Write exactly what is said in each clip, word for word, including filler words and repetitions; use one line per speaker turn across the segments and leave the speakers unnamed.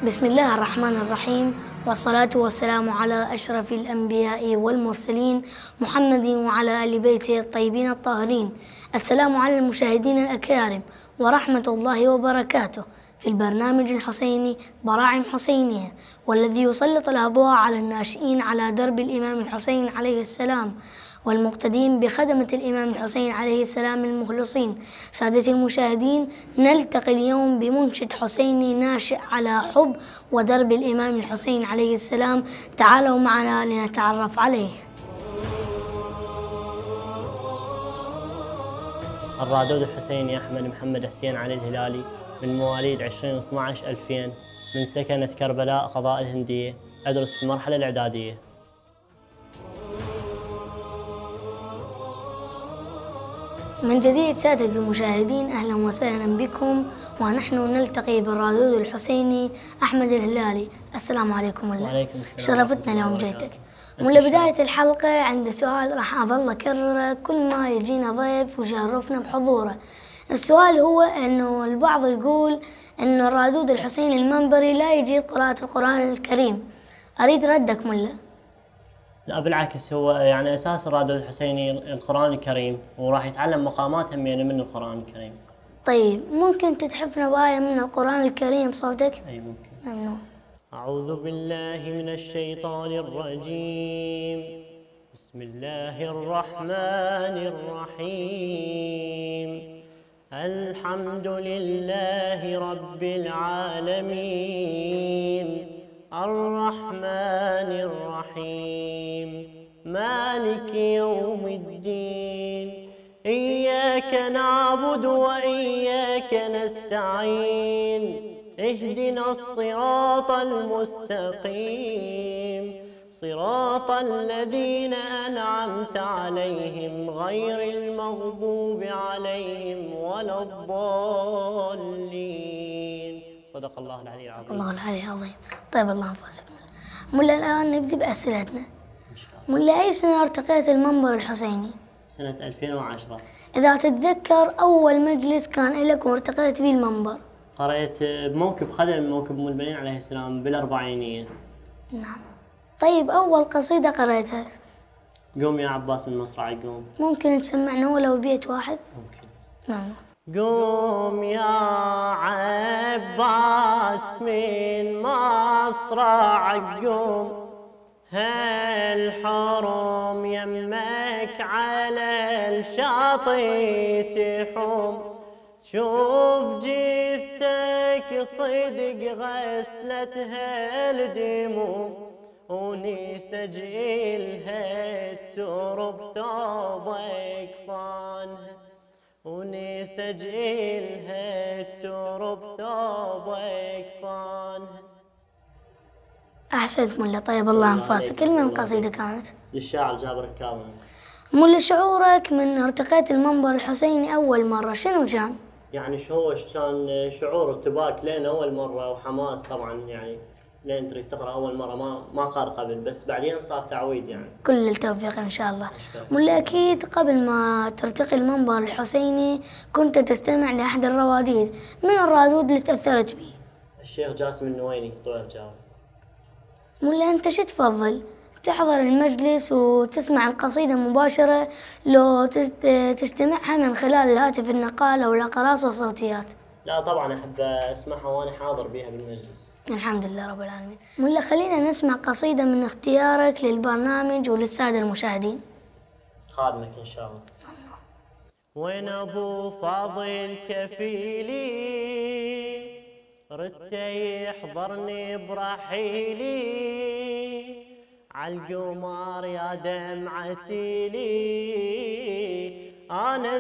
بسم الله الرحمن الرحيم، والصلاة والسلام على أشرف الأنبياء والمرسلين محمد وعلى آل بيته الطيبين الطاهرين. السلام على المشاهدين الأكارم ورحمة الله وبركاته في البرنامج الحسيني براعم حسينية، والذي يسلط الأضواء على الناشئين على درب الإمام الحسين عليه السلام والمقتدين بخدمة الإمام الحسين عليه السلام المخلصين. سادتي المشاهدين، نلتقي اليوم بمنشد حسيني ناشئ على حب ودرب الإمام الحسين عليه السلام. تعالوا معنا لنتعرف عليه.
الرادود الحسيني أحمد محمد حسين علي الهلالي، من مواليد عشرين اثنا عشر ألفين، من سكنة كربلاء قضاء الهندية، أدرس في المرحلة الإعدادية.
من جديد سادة المشاهدين، أهلا وسهلا بكم، ونحن نلتقي بالرادود الحسيني أحمد الهلالي. السلام عليكم ولله.
وعليكم السلام.
شرفتنا اليوم جيتك. من بداية الحلقة عند سؤال راح أظل أكرره كل ما يجينا ضيف ويشرفنا بحضوره. السؤال هو أنه البعض يقول أنه الرادود الحسيني المنبري لا يجيد قراءة القرآن الكريم. أريد ردك ملا.
لا بالعكس، هو يعني أساس الرادود الحسيني القرآن الكريم، وراح يتعلم مقامات همينة من القرآن الكريم.
طيب ممكن تتحفنا بآية من القرآن الكريم بصوتك؟
أي ممكن.
ممنون.
أعوذ بالله من الشيطان الرجيم. بسم الله الرحمن الرحيم. الحمد لله رب العالمين، الرحمن الرحيم، مالك يوم الدين، إياك نعبد وإياك نستعين، اهدنا الصراط المستقيم، صراط الذين أنعمت عليهم غير المغضوب عليهم ولا الضالين. صدق الله العلي العظيم.
الله العلي العظيم. طيب الله ينفعك. ملا الآن نبدأ بأسئلتنا. ملا، أي سنة ارتقيت المنبر الحسيني؟
سنة ألفين وعشرة.
إذا تتذكر أول مجلس كان لك وارتقيت به المنبر؟
قرأت بموكب خدم موكب أم البنين عليه السلام بالأربعينية.
نعم. طيب أول قصيدة قرأتها؟
قوم يا عباس من مصرع قوم.
ممكن تسمعنا ولو بيت واحد؟
ممكن.
نعم.
قوم يا عباس من مصرع قوم، هالحرم يمك على الشاطئ تحوم، تشوف جثتك صدق غسلتها الدموم، ونسج إلها الترب ثوبك فانها، ونسج إلها الترب ثوبك فانها.
أحسنت ملا. طيب الله ينفاسك. كل من قصيدة كانت؟
للشاعر جابر الكاظمي.
ملا، شعورك من ارتقيت المنبر الحسيني أول مرة شنو كان؟
يعني شو كان شعور ارتباك لين أول مرة وحماس طبعا، يعني لين تريد تقرأ أول مرة ما ما قار قبل، بس بعدين صار تعويد يعني.
كل التوفيق إن شاء الله. ملا، أكيد قبل ما ترتقي المنبر الحسيني كنت تستمع لأحد الرواديد، من الرادود اللي تأثرت به؟
الشيخ جاسم النويني طويل الجاوي.
ملا، أنت شو تفضل؟ تحضر المجلس وتسمع القصيدة مباشرة، لو تستمعها من خلال الهاتف النقال أو الأقراص والصوتيات؟
لا طبعا أحب أسمعها وأنا حاضر بها بالمجلس.
الحمد لله رب العالمين. ملا، خلينا نسمع قصيدة من اختيارك للبرنامج وللسادة المشاهدين.
خادمك إن شاء الله. وين أبو فاضل كفيلي، ردت يحضرني برحيلي، عالقمر يا دمع سيلي، أنا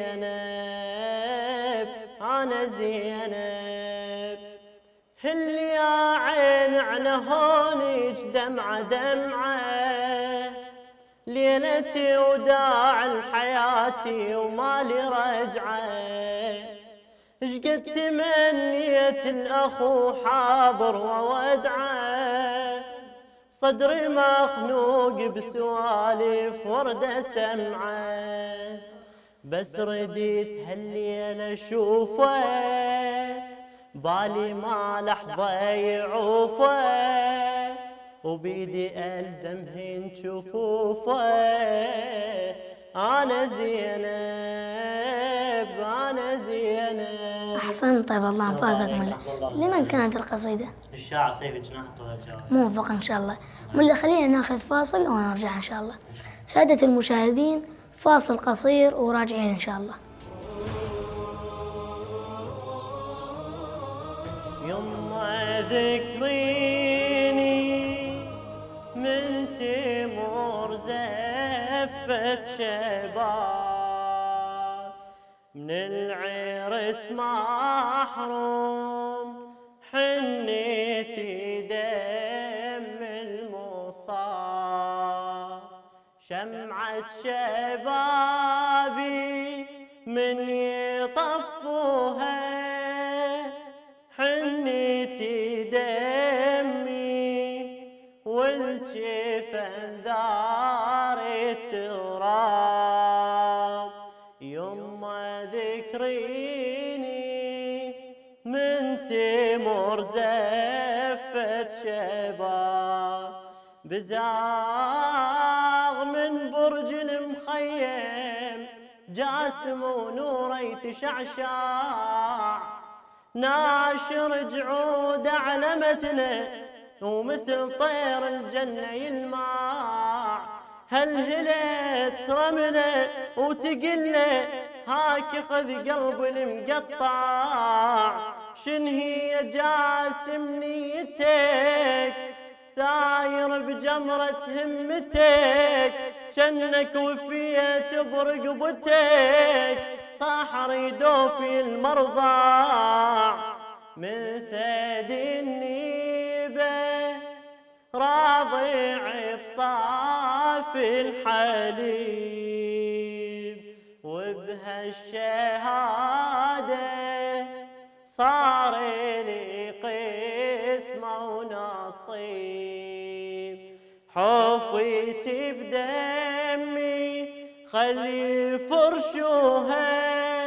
زينب أنا زينب، هل يا عين على هونج دمعة دمعة، ليلتي وداع الحياة ومالي رجعة، اشقد تمنيت الأخو حاضر وودعه، صدري مخنوق بسوالف ورده سمعه، بس رديت هالليلة اشوفه بالي ما لحظة يعوفه وبيدي ألزمهن جفوفه. أنا زينب أنا زينب.
أحسنت، طيب الله أنفاسك ملا. لمن كانت القصيدة؟
الشاعر سيف الجناح طه الجاوي.
موفق إن شاء الله. ملا خلينا ناخذ فاصل ونرجع إن شاء الله. سادة المشاهدين، فاصل قصير وراجعين إن شاء الله.
يما ذكريني من تمر زفت شباب، من العرس محروم حنيتي دم المصاب. شمعة شبابي من يطفوها حنيتي دمي والجفن ذار التراب. يما ذكريني من تمر زفت شباب، بزاغ من برج المخيم جاسم ونوري تشعشع، ناشر جعود على متنه ومثل طير الجنة يلمع. هلهلت رمله وتقله هاك خذ قلب المقطع. شن هي جاسم نيتك ثاير بجمرة همتك، جنك وفيت برقبتك صاحر يدوفي المرضى. من ثدي النيبة راضع بصافي الحليب، وبهالشهادة صار لي قسمة ونصيب. حفيتي بدمي خلي فرشوها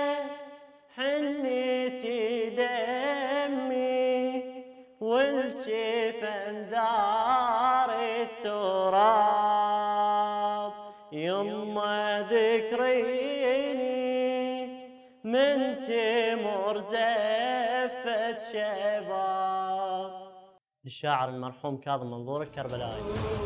حنيتي دمي والجفن ذار التراب. يما ذكريني من تمر زفت شباب. الشاعر المرحوم كاظم منظور الكربلائي.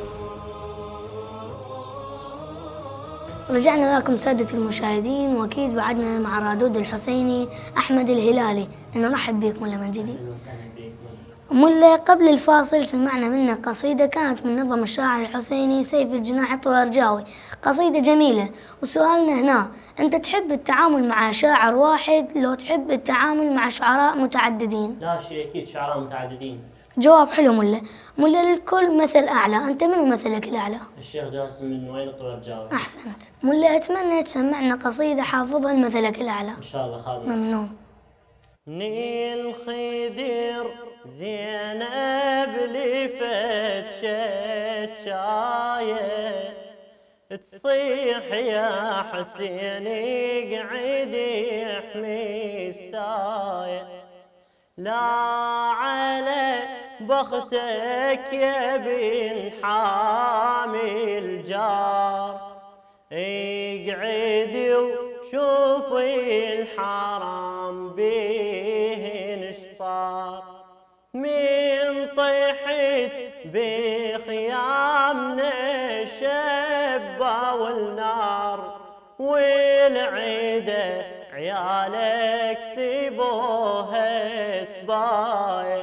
رجعنا لكم سادة المشاهدين، واكيد بعدنا مع رادود الحسيني احمد الهلالي. نرحب بكم ملا من جديد. ملا قبل الفاصل سمعنا منك قصيدة كانت من نظم الشاعر الحسيني سيف الجناح طه الجاوي، قصيدة جميلة. وسؤالنا هنا، أنت تحب التعامل مع شاعر واحد لو تحب التعامل مع شعراء متعددين؟
لا شيء أكيد شعراء متعددين.
جواب حلو ملا. ملا للكل مثل أعلى، أنت منو مثلك الأعلى؟
الشيخ جاسم من وين طه الجاوي.
أحسنت. ملا أتمنى تسمعنا قصيدة حافظها مثلك الأعلى.
إن شاء الله خالد.
ممنون.
نيل خدير زينب لفت شتشاية، تصيح يا حسين اقعد يحمي الثاية. لا على بختك يا بن حامي الجار، اقعدي وشوفي الحرام بيه ايش صار. من طيحت بخيامنا الشبة والنار، والعيدة عيالك سيبوها سبايا،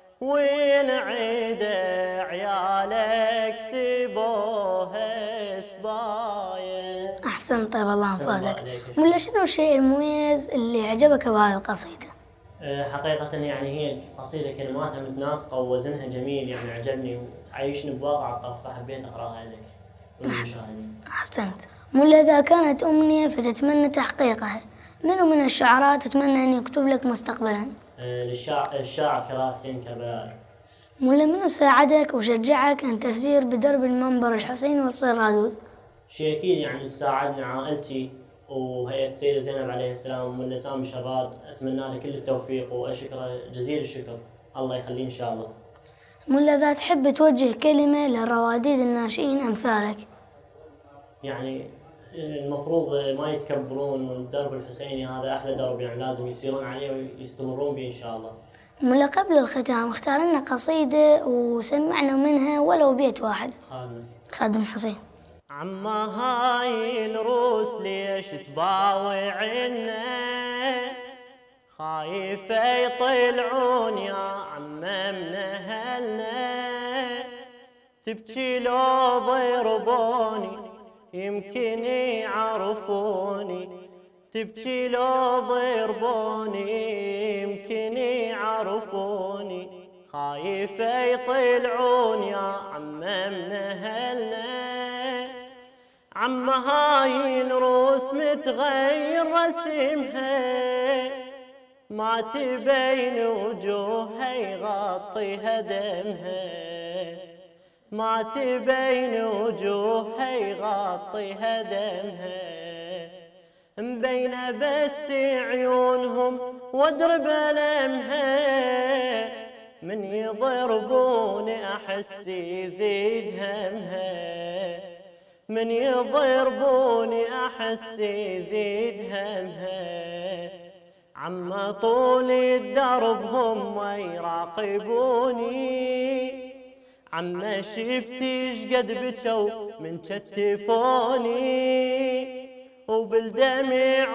والعيدة عيالك سيبوها سبايا.
أحسن، طيب الله أنفاسك. ملا شنو الشيء المميز اللي عجبك بهذه القصيدة؟
حقيقة يعني هي قصيدة كلماتها متناسقة ووزنها جميل، يعني عجبني وعايشني بواقع الطف، فحبيت أقرأها لك وللمشاهدين.
أحسنت. ملا إذا كانت أمنية فتتمنى تحقيقها، منو من الشعراء تتمنى أن يكتب لك مستقبلا؟
للشاعر الشاعر كراه حسين كربلائي.
ملا منو ساعدك وشجعك أن تسير بدرب المنبر الحسيني وتصير رادود؟
شيء أكيد يعني ساعدني عائلتي وهيئة السيدة زينب عليه السلام واللي سامي شراد، أتمنى له كل التوفيق وأشكره جزيل الشكر، الله يخليه إن شاء الله.
ملا إذا تحب توجه كلمة للرواديد الناشئين أمثالك؟
يعني المفروض ما يتكبرون، والدرب الحسيني هذا أحلى درب، يعني لازم يسيرون عليه ويستمرون به إن شاء الله.
ملا قبل الختام اختار لنا قصيدة وسمعنا منها ولو بيت واحد.
خادم
خادم حسين.
عما هاي الروس ليش تباوعنا، خايفة يطلعون يا عمه من أهلنا، تبكي لو ضربوني يمكن يعرفوني، تبكي لو ضربوني يمكن يعرفوني، خايفة يطلعون يا عمه من أهلنا. عمه هاي الروس متغير رسمها، ما تبين وجوهها يغطيها دمها، ما تبين وجوهها يغطيها دمها، مبينة بس عيونهم وادرب ألمها، من يضربوني أحس يزيد همها، من يضربوني أحس يزيد همها. عما طول الدرب هم يراقبوني، عما شفتي شقد بجوا من كتفوني، وبالدمع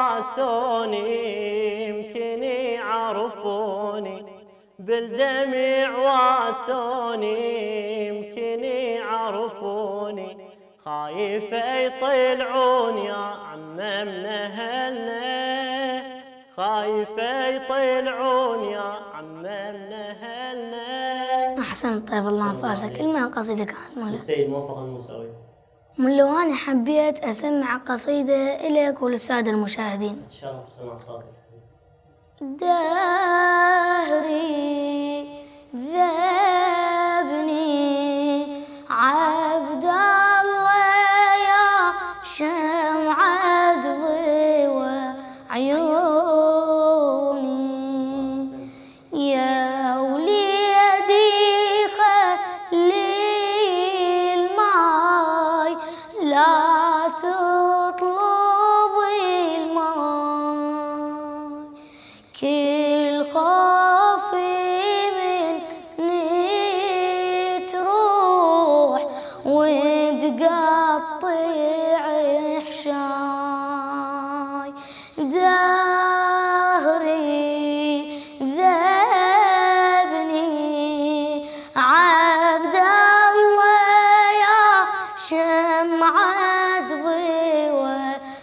واسوني يمكن يعرفوني، بالدمع واسوني يمكن يعرفوني، خايفة يطلعون يا عمه من أهلنا، خايفة يطلعون يا عمه من أهلنا.
أحسنت، طيب الله أنفاسك. المها قصيدة كانت ملا
السيد موفق الموسوي.
ملا وأنا حبيت أسمع قصيدة إليك وللسادة المشاهدين.
أتشرف سمع صوتك.
دهري ذابني عبد الله يا شمعة ضوى عيوني، يا وليدي خلي الماي لا تطلب الماي، كل خوفي مني تروح وتقطع حشاي، دهري ذابني عبد الله يا شمعة ضوى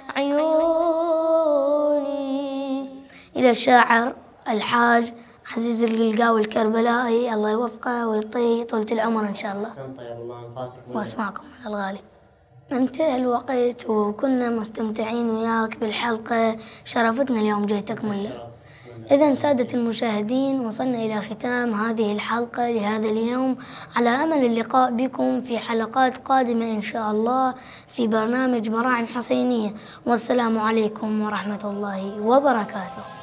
عيوني. إلى الشاعر الحاج عزيز القلقاوي الكربلائي، الله يوفقه ويعطيه طولة العمر إن شاء الله.
أحسن، طيب الله أنفاسك.
واسمعكم الغالي. انتهى الوقت وكنا مستمتعين وياك بالحلقة، شرفتنا اليوم جيتك ملا. إذن سادة المشاهدين، وصلنا إلى ختام هذه الحلقة لهذا اليوم، على أمل اللقاء بكم في حلقات قادمة إن شاء الله في برنامج مراعم حسينية، والسلام عليكم ورحمة الله وبركاته.